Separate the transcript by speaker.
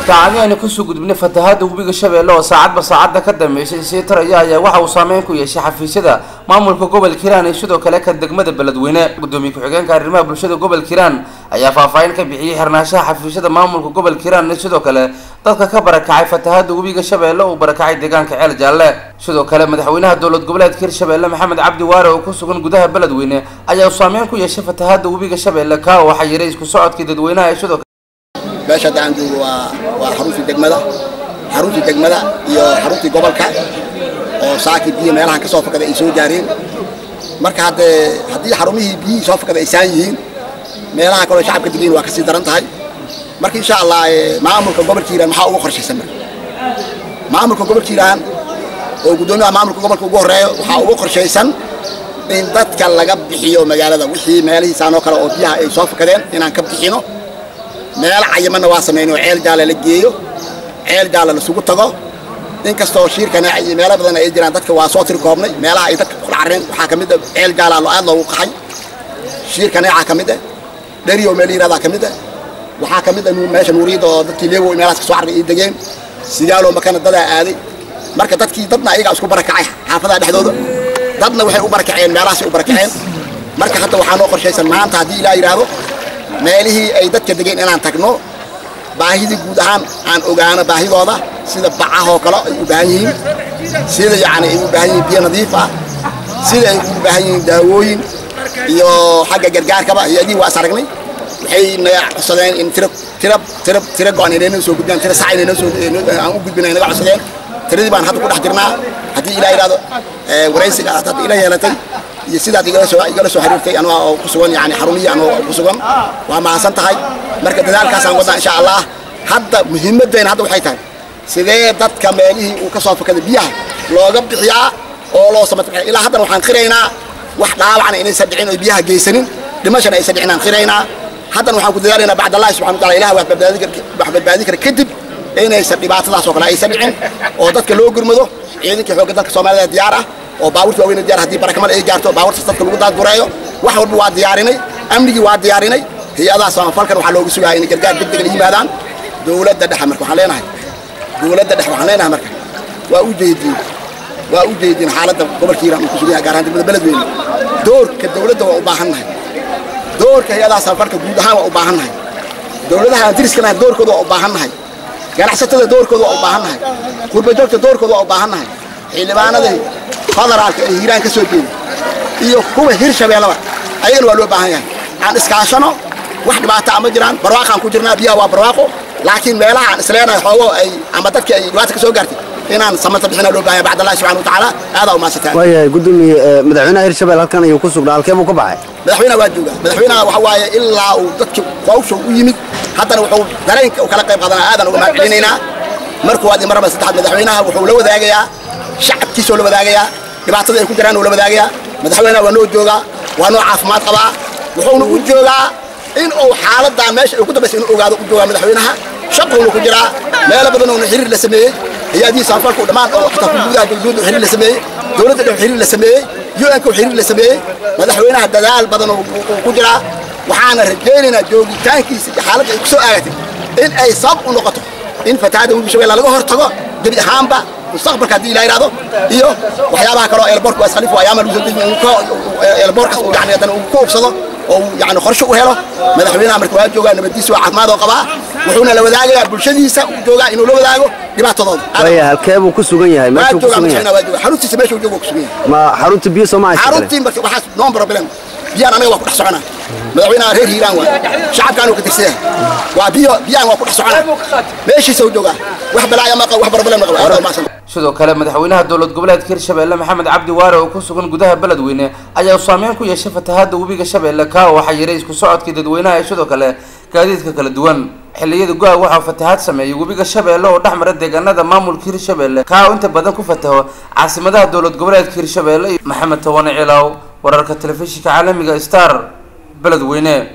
Speaker 1: saacadii aynu ku soo gudbinay fatahaada webiga Shabeelle oo saacadba saacada ka dambeysay si taraya ayaa waxa uu saameyn ku yeeshay xafiisyada maamulka gobolka Hiiraan iyo sidoo kale ka degmada Beledweyne gudoomiye ku-xigeenka arrimaha bulshada gobolka Hiiraan ayaa faahfaahin ka bixiyay xirnaanshaha xafiisyada maamulka gobolka Hiiraan iyo sidoo kale dadka ka barakacay fatahaada webiga Shabeelle oo barakacay deegaanka Ceel Jaalle sidoo kale madaxweynaha dowlad goboleedka Hirshabeelle Maxamed Cabdi Waare oo ku sugan gudaha Beledweyne ayaa saameyn ku yeeshay fatahaada webiga Shabeelle ka waxa yaray isku socodkii dadweynaha iyo sidoo
Speaker 2: meesha daandu waa xaruntii degmada iyo xaruntii gobolka oo saaki biyo meelahan ka soo fakada ay soo gaareen marka hadii xarumihii biyo soo fakada ay saan yihiin meelaha kale shacabka degan waa ka sii daran tahay marka insha Allah maamulka gobolka Hiiraan waxa uu qorshaysan maamulka gobolka Hiiraan oo gudoomiyaha maamulka gobolka ugu horeeyo waxa uu qorshaysan in dadka laga bixiyo magaalada wixii meelihiisa oo kale oo biyaha ay soo fakadeen inaan ka bixino meel cayimana waa sameeyno Ceel Jaalle la geeyo Ceel Jaalle la sugu tago inkastoo shirkana ay meelo badan ay jiraan dadka waa soo tirkoobnay meelaha ay dadka ku careen waxa kamid ah Ceel Jaalle loo aad loo qaxay shirkana waxa kamid ah dhariyo meel yiraahdo kamid ah waxa kamid ah meesha nuurido dadkii leeyo meelahaas ka soo carray degeen sigaalo makana dad aaday marka dadkii dadna ayaga isku barakacay xaafadaha dhexdooda dadna waxay u barakaceen meelahaas u barakaceen marka hadda waxaan oo qorshaysan maanta hadii ilaa yiraahdo meelihii ay dadka degan inaan tagno baahida guud ahaan aan ogaano baahidooda sida bacaha oo kale ay u baahan yihiin sida ay u baahan yihiin biyo nadiif ah sida ay u baahan yihiin daawooyin iyo xagga gargaarkaba iyadii waa saragnay waxay naxsadeen in tira go'an inay soo gudbaan tira sac inay soo aan u gudbinay naga codsadeen tiradii baan hadda ku dhex jirnaa hadii ilaa yiraahdo waraysiga hadda ilaa yeelatay iyo sidaad igala soo xiriirtay anoo ku sugan xarumiyi anoo ku sugan waa maasan tahay marka dadaalkaas aan wadnaa insha Allah hadda muhiimadeena hadda waxay tahay sidee dadka meelihii uu ka soo fakada biyaha looga bixiyaa oo loo sameeyo ilaa hadda waxaan qiraynaa wax dhaawacna inay sadicin oo biyaha geysanin dhimashana ay sadicin aan qiraynaa hadda waxaan ku dadaalaynaa bacda Allah subhanahu wa ta'ala ilaahay wax badbaadi kara kadib inay dhibaatadaas oo kale ay sadicin oo dadka loo gurmado ciidanka xoogga dalka Soomaaliya diyaar ah oo baawurta weyn diyaar hadii barakamada ay gaarto baawurta dadka lagu daad gureeyo wax walba waa diyaarinay amnigi waa diyaarinay hay'adaha samafalkan waxa loogu sugaayay in gargaar degdeg la yimaadaan dawladda dhexe marka waxaan leenahay marka waa u jeedin xaaladda gobolka Hiiraan uu ku sugan yahay gaar ahaan degmada Beledweyne doorka dawladda waa u baahannahay doorka hay'adaha samafalka guud ahaan waa u baahannahay dawladaha diriskana doorkooda waa u baahannahay ganacsatada doorkooda waa u baahannahay qurba joogta doorkooda waa u baahannahay xildhibaanada federaalka ee Hiiraan ka soo jeeday iyo kuwa Hirshabeelle ayagana waa loo baahan yahay aan iskaashano wax dhibaato ama jiraan barwaaqan ku jirnaa biyaha waa barwaaqo laakiin meelaha aan isleenahay xoogo ay ama dadka ay dhibaato ka soo gaartay inaan samata bixina loo baahan yahay bacda Allah subhanahu wa ta'ala aad oo maasantaa
Speaker 3: way gudoomiye madaxweynaha Hirshabeelle halkan ayuu ku sugnaa halkee buu ka baxay
Speaker 2: madaxweynaha waa jooga madaxweynaha waxa waaye ilaa uu dadka qowsho u yimid haddana wuxuu dareenka u kala qayb qaadanaa aadan uga mahadcelinaynaa markuu aad marba saddexaad madaxweynaha wuxuu la wadaagayaa shacabkiisa la wadaagayaa dhibaatada ay ku jiraan la wadaagayaa madaxweynaha waa noo jooga waa noo caafimaad qabaa wuxuuna u joogaa in uu xaaladda meesha ay ku dambayso inuu ogaado u jooga madaxweynaha shaqo ku jiraa meel badan oo xiriir la sameeyay hay'adii samafalka dhamaan oo xataa ku gudaha galbeed xiriir la sameeyay dawladda dhexe xiriir la sameeyay UN-ka xiriir la sameeyay madaxweynaha dadaal badan oo ku jiraa waxaana rajaynaynaa joogitaankiisa xaaladda ay ku soo aagatay in ay sabab u noqoto in fatahaada webiga Shabeelle laga hortago gabi ahaanba mustaqbalka hadii la yiraahdo iyo waxyaabaha kale oo elborku asqalif waa ayaama loo jeedin elborkas uu hadan uu ku ubsado oo qorshe u helo madaxweynaha markaa waa joogaa nabadiisa waa caafimaad oo qabaa wuxuuna la wadaagayaa bulshadiisa uu joogaa inuu la wadaago dhibaatadooda
Speaker 3: halkee buu ku sugan yahay meeshuu ku sugan yahay
Speaker 2: xaruntiisa meeshuu joogo ku sugan yahay
Speaker 3: ma xarunta biyo Soomaaliya
Speaker 2: xaruntii markaa waxa no problem biyaan anaga waa ku dhex soconaa madaxweynaha reer Hiiraan waa shacabkaan uu ka tirsan waa biyaan waa ku dhex soconaa meeshiisa uu joogaa wax balaaya ma qabo wax problem ma qabo
Speaker 1: sidoo kale madaxweynaha dowlad goboleedka Hirshabeelle Maxamed Cabdi Waare oo ku sugan gudaha Beledweyne ayaa saameyn ku yeeshay fatahaada webiga Shabeelle ka waxa yaray isku socodkii dadweynaha sidoo kale gaadiidka kala duwan xilliyada go'a waxa fatahaad sameeyay webiga Shabeelle oo dhaxmara deegaanada maamulka Hirshabeelle ka inta badan ku fataho caasimadaha dowlad goboleedka Hirshabeelle Maxamed Tawane Cilaw wararka telefishinka caalamiga Star Beledweyne.